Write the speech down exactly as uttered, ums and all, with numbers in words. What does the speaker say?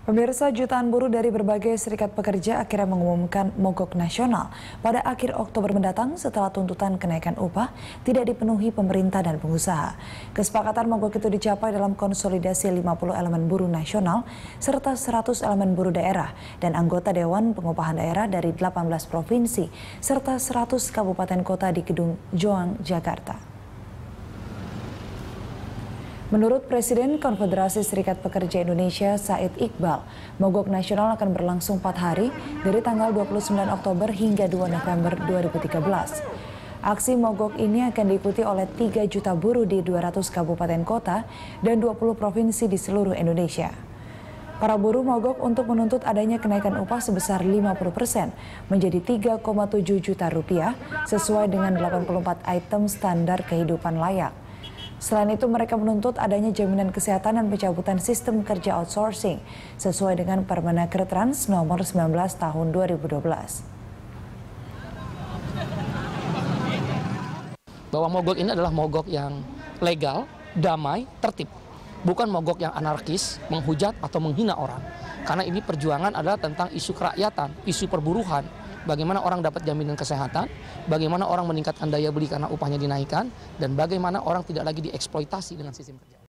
Pemirsa, jutaan buruh dari berbagai serikat pekerja akhirnya mengumumkan mogok nasional pada akhir Oktober mendatang setelah tuntutan kenaikan upah tidak dipenuhi pemerintah dan pengusaha. Kesepakatan mogok itu dicapai dalam konsolidasi lima puluh elemen buruh nasional serta seratus elemen buruh daerah dan anggota Dewan Pengupahan Daerah dari delapan belas provinsi serta seratus kabupaten kota di Gedung Joang, Jakarta. Menurut Presiden Konfederasi Serikat Pekerja Indonesia Said Iqbal, mogok nasional akan berlangsung empat hari dari tanggal dua puluh sembilan Oktober hingga dua November dua ribu tiga belas. Aksi mogok ini akan diikuti oleh tiga juta buruh di dua ratus kabupaten kota dan dua puluh provinsi di seluruh Indonesia. Para buruh mogok untuk menuntut adanya kenaikan upah sebesar lima puluh persen menjadi tiga koma tujuh juta rupiah sesuai dengan delapan puluh empat item standar kehidupan layak. Selain itu, mereka menuntut adanya jaminan kesehatan dan pencabutan sistem kerja outsourcing sesuai dengan Permenaker Trans nomor sembilan belas tahun dua ribu dua belas. Bahwa mogok ini adalah mogok yang legal, damai, tertib. Bukan mogok yang anarkis, menghujat atau menghina orang. Karena ini perjuangan adalah tentang isu kerakyatan, isu perburuhan. Bagaimana orang dapat jaminan kesehatan, bagaimana orang meningkatkan daya beli karena upahnya dinaikkan, dan bagaimana orang tidak lagi dieksploitasi dengan sistem kerja.